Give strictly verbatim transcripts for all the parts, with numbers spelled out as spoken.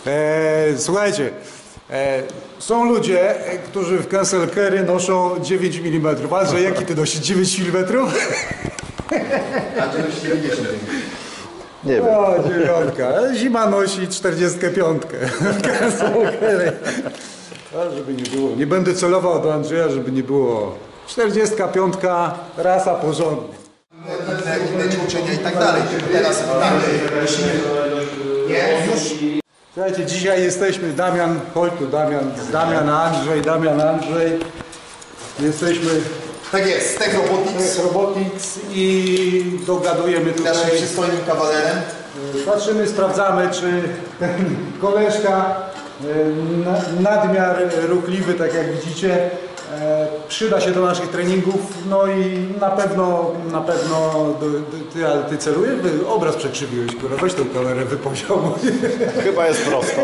E, słuchajcie, e, są ludzie, e, którzy w cancel carry noszą dziewięć milimetrów. Andrzej, jaki ty nosisz? dziewięć milimetrów? Andrzej nosi dziewięćdziesiąt. Nie wiem. O, dziewiątka. Zima nosi czterdziestkę piątkę. Cancel carry. A, żeby nie było. Nie będę celował do Andrzeja, żeby nie było. czterdziestka piątka, rasa porządna. Inne ćwiczenia i tak dalej. Teraz musimy... Nie, już. Słuchajcie, dzisiaj jesteśmy, Damian, chodź tu Damian, Damian Andrzej, Damian Andrzej. Jesteśmy Tak jest, Tech Robotics. Robotics i dogadujemy tutaj. Naszym przystojnym kawalerem. Patrzymy, sprawdzamy, czy ten koleżka e, nadmiar ruchliwy, tak jak widzicie, e, przyda się do naszych treningów. No i na pewno, na pewno, do, do, ty, ale ty celujesz? Obraz przekrzywiłeś, kurwa, weź tą kamerę wypoziomuj. Chyba jest prosto.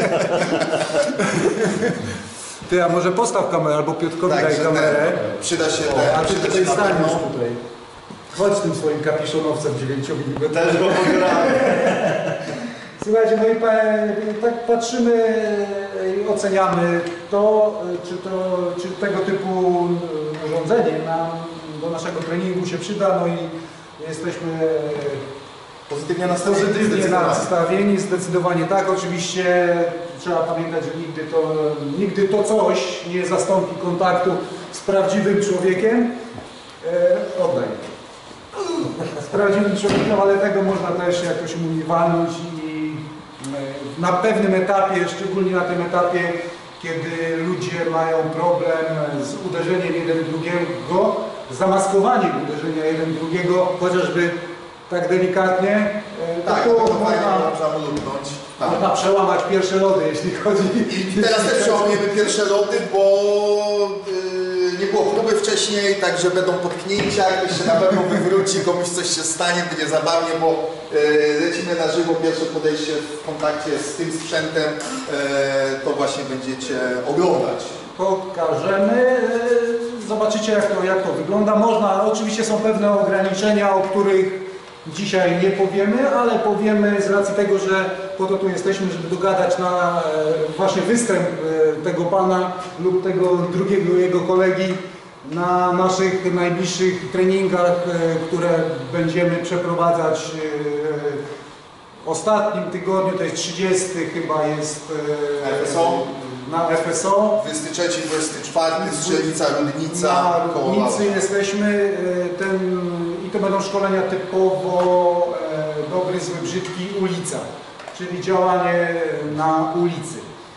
Ty, a może postaw kamerę, albo Piotrkowi Tak, daj że kamerę. ten, przyda się O, ten. a ty przyda tutaj się na staniesz pewno. tutaj. Chodź z tym swoim kapiszonowcem dziewięciomilimetrowym. Też go pograłem. Słuchajcie, no i pa, tak patrzymy i oceniamy to, czy, to, czy tego typu urządzenie nam do naszego treningu się przyda, no i jesteśmy Pozytywnie nastawieni. pozytywnie zdecydowanie. nastawieni, zdecydowanie tak. Oczywiście trzeba pamiętać, że nigdy to, nigdy to coś nie zastąpi kontaktu z prawdziwym człowiekiem. E, oddaj. Z prawdziwym człowiekiem, ale tego można też jakoś mówi walnąć i e, na pewnym etapie, szczególnie na tym etapie, kiedy ludzie mają problem z uderzeniem jeden drugiego, zamaskowaniem uderzenia jeden drugiego, chociażby tak delikatnie, e, Tak, to to fajnie można, można ulubnąć. Tak. można przełamać pierwsze lody, jeśli chodzi. I teraz też przełamiemy pierwsze lody, bo yy, nie było próby wcześniej, także będą potknięcia, ktoś się na pewno wywróci, komuś coś się stanie, będzie zabawnie, bo yy, lecimy na żywo, pierwsze podejście w kontakcie z tym sprzętem, yy, to właśnie będziecie oglądać. Pokażemy, e, zobaczycie jak to, jak to wygląda. Można, oczywiście są pewne ograniczenia, o których dzisiaj nie powiemy, ale powiemy z racji tego, że po to tu jesteśmy, żeby dogadać na e, właśnie występ e, tego pana lub tego drugiego jego kolegi na naszych najbliższych treningach, e, które będziemy przeprowadzać e, w ostatnim tygodniu, to jest trzydziesty chyba jest e, F S O. na F S O. dwudziesty trzeci, dwudziesty czwarty, Strzelnica, Rudnica, Na koło Rudnicy Wała. jesteśmy e, ten, i to będą szkolenia typowo e, dobry, zły, brzydki, ulica, czyli działanie na ulicy.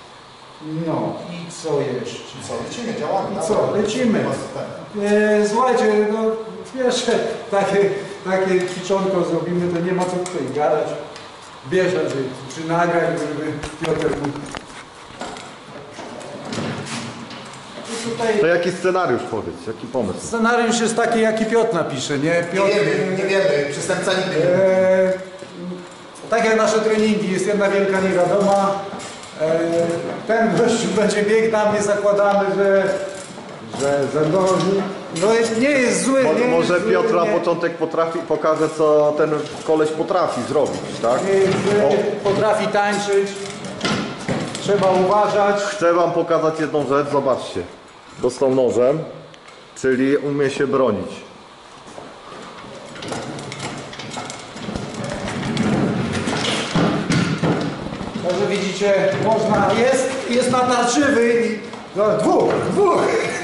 No i co jeszcze? Co, lecimy, działamy. I co, lecimy. E, słuchajcie, no pierwsze takie, takie ćwiczonko zrobimy, to nie ma co tutaj gadać. Bierze, czy, czy nagrać, żeby Piotr mógł. Tutaj To jaki scenariusz powiedz, jaki pomysł? scenariusz jest taki, jaki Piotr napisze, nie? Nie Piotr, wiemy, nie wiemy, przestępca nigdy nie wie. e, tak jak nasze treningi, jest jedna wielka niewiadoma. E, ten gościu będzie biegł, tam nie zakładamy, że, że zadąży. No nie jest zły, Mo, nie może jest zły, Piotr na nie, początek potrafi, pokaże, co ten koleś potrafi zrobić, tak? nie jest zły, potrafi tańczyć. Trzeba uważać. Chcę wam pokazać jedną rzecz, zobaczcie. Dostał nożem, czyli umie się bronić. Także widzicie, można, jest, jest natarczywy i no, dwóch, dwóch.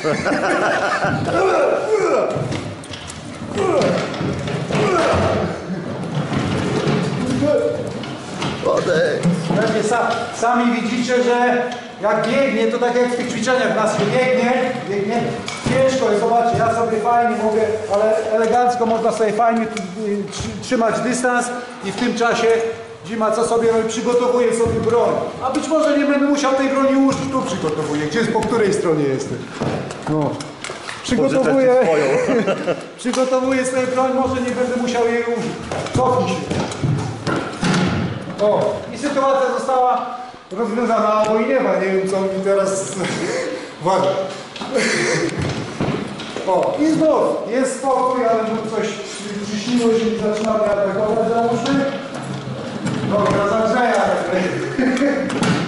Odejdź. Pewnie sa, sami widzicie, że jak biegnie, to tak jak w tych ćwiczeniach nas się biegnie, biegnie, ciężko jest, zobaczcie, ja sobie fajnie mogę, ale elegancko można sobie fajnie tu, y, trzy- trzymać dystans i w tym czasie Dzima co sobie robi, przygotowuje sobie broń. A być może nie będę musiał tej broni użyć, tu przygotowuję, gdzie, po której stronie jestem. No. Przygotowuję, Pożyczę ci swoją. przygotowuję sobie broń, może nie będę musiał jej użyć. Cofnij się. O, i sytuacja została rozwiązana albo i nie ma, nie wiem co mi teraz... Uwaga. O, i znów, jest spokój, ale tu coś przyśniło się i zaczynamy atakować, załóżmy. Dobra, z Andrzeja.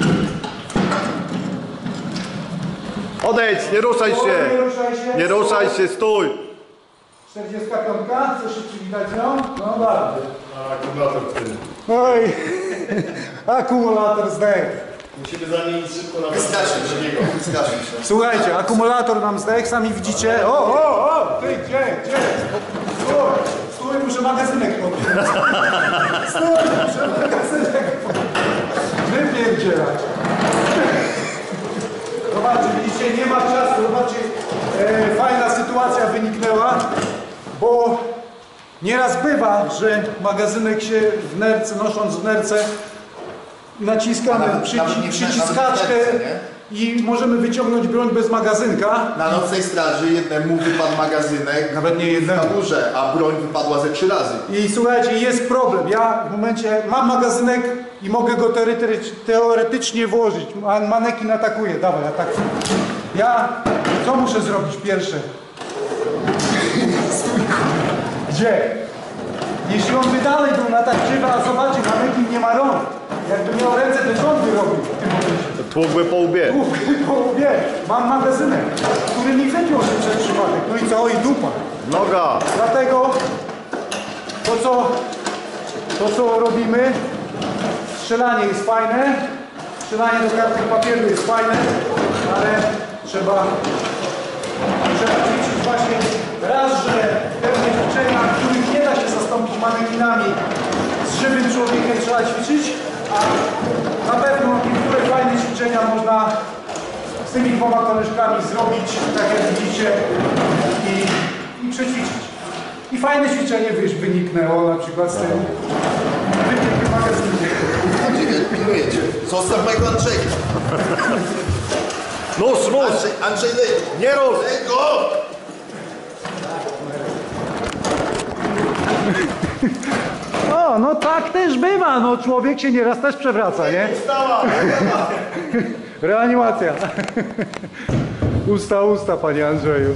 Odejdź, nie ruszaj Nie się. ruszaj się. Nie ruszaj się, stój. czterdziestka piątka, chcesz się przywitać z nią? No bardzo. Akumulator wtedy. Oj, akumulator zdech. Musimy zamienić szybko na Wystraszył się niego, wystraszył się. Słuchajcie, akumulator nam zdech, sami widzicie. O, o, o, ty gdzie, gdzie? Stój, stój, muszę magazynek podnieść. Stój, muszę magazynek podnieść. Wypierdzielać. Zobaczcie, widzicie, nie ma czasu, zobaczcie, e, fajna sytuacja wyniknęła, bo nieraz bywa, że magazynek się w nerce, nosząc w nerce, naciskamy Nawet- przyci nawet nie- przyciskaczkę nawet w nerce, i możemy wyciągnąć broń bez magazynka. Na nocnej straży jednemu wypadł magazynek Nawet nie jednemu. na górze, a broń wypadła ze trzy razy. I słuchajcie, jest problem. Ja w momencie mam magazynek i mogę go teoretycz, teoretycznie włożyć. Ma- Manekin atakuje, dawaj, atakuj. Ja co muszę zrobić pierwsze? Gdzie? Jeśli on by dalej był na tak krzywo, a zobaczcie, manekin nie ma rąk. Jakby miał ręce, to co on by robił w tym momencie? Tłukły po łbie. Uf, po łbie. Mam magazynek, który mi wypiął się przez przypadek. No i co? I dupa. Noga. Dlatego to co, to co robimy, strzelanie jest fajne, strzelanie do kartki papieru jest fajne, ale trzeba, trzeba ćwiczyć właśnie raz, że pewne ćwiczenia, których nie da się zastąpić manekinami, z żywym człowiekiem trzeba ćwiczyć, a na pewno niektóre fajne ćwiczenia można z tymi dwoma koleżkami zrobić, tak jak widzicie, i, i przećwiczyć. I fajne ćwiczenie wiesz, wyniknęło na przykład z tym wypięknym magazynem. Andrzej, pilnuję cię. Zostaw mojego Andrzeja. Nóż, nóż. Andrzej, Andrzej, lej. Nie rusz. Lej go! O, no tak też bywa, no człowiek się nieraz też przewraca, nie? Reanimacja. Usta, usta, panie Andrzeju.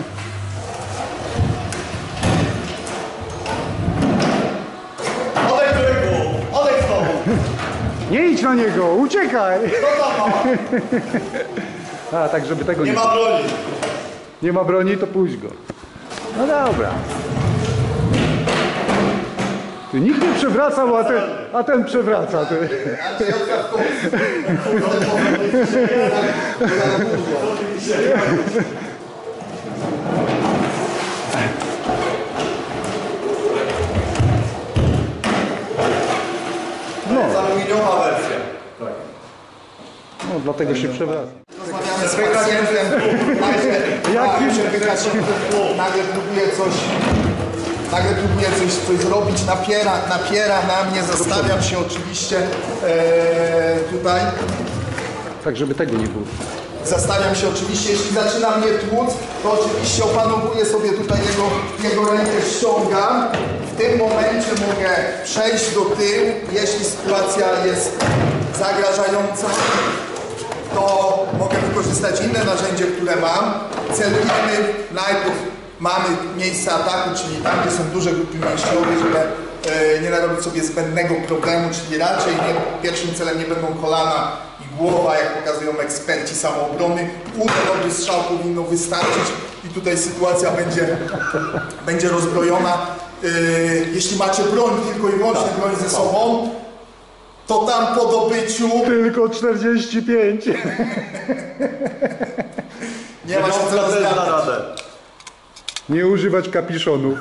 Odejdź do rynku! Odejdź znowu! Nie idź na niego, uciekaj! A, tak żeby tego nie... Nie ma broni! Nie ma broni, to puść go. No dobra. Ty nikt nie przewracał, a ten, a ten przewraca. Ty. Andrzej, odstaw kogoś. No, Aluminiowa wersja. no, dlatego się przewraca. Rozmawiamy z pacjentem, nagle, Jaki- nagle próbuje coś, nagle próbuje coś, coś zrobić, napiera, napiera na mnie, zastawiam się oczywiście e, tutaj, Tak, żeby tego nie było. zastawiam się oczywiście, jeśli zaczyna mnie tłuc, to oczywiście opanowuję sobie tutaj jego, jego rękę, ściągam. W tym momencie mogę przejść do tyłu, jeśli sytuacja jest zagrażająca, to mogę wykorzystać inne narzędzie, które mam. Celujemy, najpierw mamy miejsce ataku, czyli tam, gdzie są duże grupy mięśniowe, żeby e, nie narobić sobie zbędnego problemu, czyli raczej nie, pierwszym celem nie będą kolana i głowa, jak pokazują eksperci samoobrony. Uda dobry strzał powinno wystarczyć i tutaj sytuacja będzie, będzie rozbrojona. E, jeśli macie broń, tylko i wyłącznie broń ze sobą, to tam po dobyciu Tylko czterdzieści pięć. nie ma się co Też da rozgadać. radę. Nie używać kapiszonów.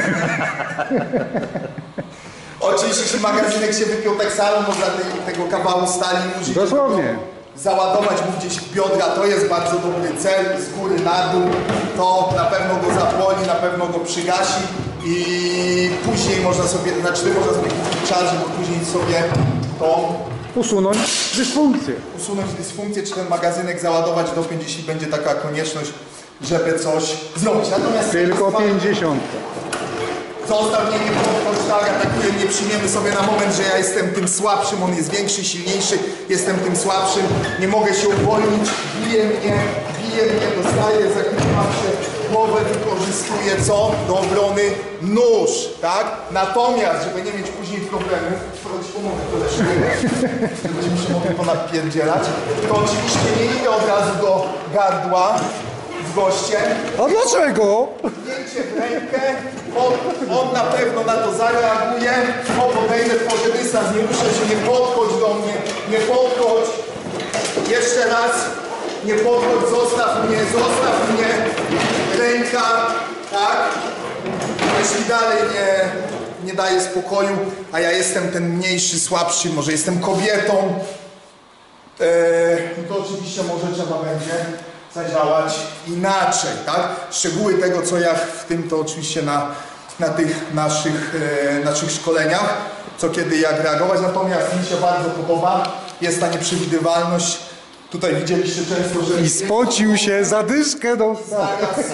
Oczywiście, jeśli magazynek się wypiął tak samo, można tej, tego kawału stali użyć. Dosłownie. żeby go Załadować mu gdzieś w biodra, to jest bardzo dobry cel, z góry na dół. To na pewno go zapłoni, na pewno go przygasi i później można sobie, znaczy można sobie kupić czas, żeby później sobie to Usunąć dysfunkcję. usunąć dysfunkcję, czy ten magazynek załadować, dopiąć, jeśli będzie taka konieczność, żeby coś zrobić. Natomiast Tylko pięćdziesiąt. Zostaw mnie, nie podchodź, tak, atakuje mnie, przyjmiemy sobie na moment, że ja jestem tym słabszym, on jest większy, silniejszy, jestem tym słabszym, nie mogę się uwolnić, bije mnie, bije mnie, dostaję, zakrywam się, głowę wykorzystuję. wykorzystuje co? Do obrony nóż, tak? Natomiast, żeby nie mieć później problemów, wchodź pomogę koleżkowi, że będziemy się mogli ponadpierdzielać, to oczywiście nie idę od razu do gardła z gościem. A dlaczego? Pchnięcie w rękę, on, on na pewno na to zareaguje, o podejdę, tworzę dystans, nie muszę się, nie podchodź do mnie, nie podchodź. Jeszcze raz, nie podchodź, zostaw mnie, zostaw mnie, ręka, tak? Jeśli dalej nie, nie daje spokoju, a ja jestem ten mniejszy, słabszy, może jestem kobietą, yy, to oczywiście może trzeba będzie zadziałać inaczej, tak? Szczegóły tego, co jak w tym, to oczywiście na, na tych naszych, e, naszych szkoleniach, co kiedy, jak reagować. Natomiast mi się bardzo podoba, jest ta nieprzewidywalność. Tutaj widzieliście często, że... I spocił się, zadyszkę dostał. Zaraz,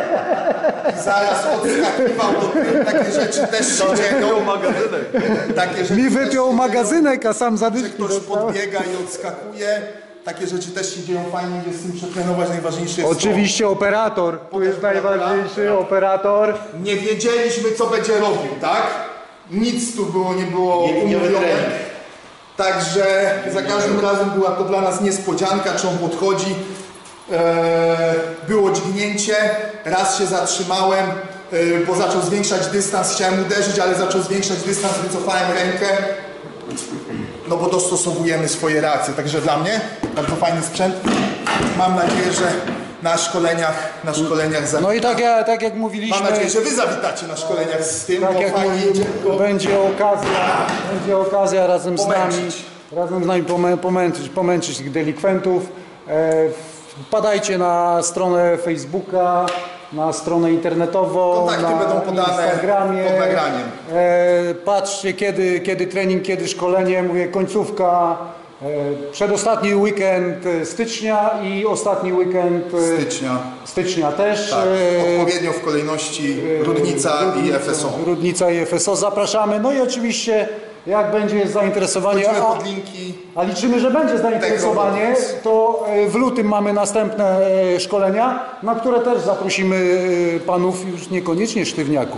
zaraz odskakiwał do tyłu, takie rzeczy też się dzieją. magazynek. Takie rzeczy Mi też się wypiął dzieją. magazynek, a sam Że zadyszki ktoś dostał. podbiega i odskakuje. Takie rzeczy też się dzieją, fajnie jest z tym przetrenować, najważniejsze jest Oczywiście operator, tu jest najważniejszy operator. to. Nie wiedzieliśmy, co będzie robił, tak? Nic tu było, nie było Nie- nie umówione. trening. Także za każdym razem była to dla nas niespodzianka, czy on podchodzi. Eee, było dźgnięcie, raz się zatrzymałem, e, bo zaczął zwiększać dystans, chciałem uderzyć, ale zaczął zwiększać dystans, wycofałem rękę. No bo dostosowujemy swoje reakcje, także dla mnie bardzo fajny sprzęt. Mam nadzieję, że na szkoleniach, na szkoleniach za... No i tak, ja, tak jak Mam mówiliśmy, nadzieję, że wy zawitacie na szkoleniach z tym, tak bo jak fajnie mówiliśmy, idzie, tylko będzie okazja, będzie okazja razem z nami, Pomęczyć. razem z nami pomę, pomęczyć, pomęczyć tych delikwentów. E, wpadajcie na stronę Facebooka, na stronę internetową, Kontakty na będą podane Instagramie. pod nagraniem. E, patrzcie kiedy, kiedy trening, kiedy szkolenie, mówię końcówka, e, przedostatni weekend e, stycznia i ostatni weekend e, stycznia. stycznia też. Tak, e, odpowiednio w kolejności Rudnica i F S O. Rudnica i F S O, zapraszamy. No i oczywiście jak będzie zainteresowanie, Chodzimy a, pod linki. a liczymy, że będzie zainteresowanie, to e, w lutym mamy następne e, szkolenia, na które też zaprosimy e, panów już niekoniecznie sztywniaków.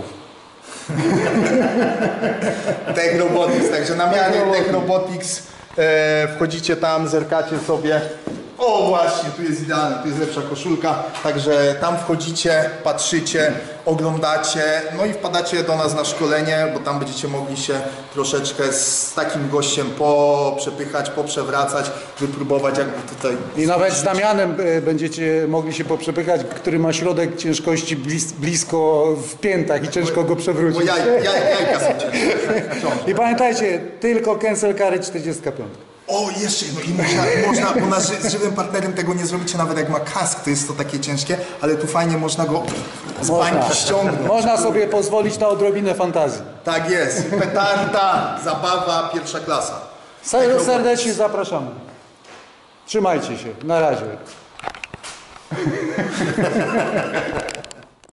Tech Robotics, także na miarę Tech Robotics e, wchodzicie tam, zerkacie sobie. O właśnie, tu jest idealnie, tu jest lepsza koszulka, także tam wchodzicie, patrzycie, oglądacie, no i wpadacie do nas na szkolenie, bo tam będziecie mogli się troszeczkę z takim gościem poprzepychać, poprzewracać, wypróbować jakby tutaj... I nawet z Damianem e, będziecie mogli się poprzepychać, który ma środek ciężkości blis, blisko w piętach i ciężko go Bo przewrócić. jaj, jaj, jajka są ciężkie. I pamiętajcie, tylko cancel carry czterdzieści pięć. O, jeszcze jedno i można, można, bo na ży, z żywym partnerem tego nie zrobicie, nawet jak ma kask, to jest to takie ciężkie, ale tu fajnie można go z bańki ściągnąć. Można sobie pozwolić na odrobinę fantazji. Tak jest, petarda, zabawa, pierwsza klasa. Ser- Serdecznie zapraszamy. Trzymajcie się. Na razie.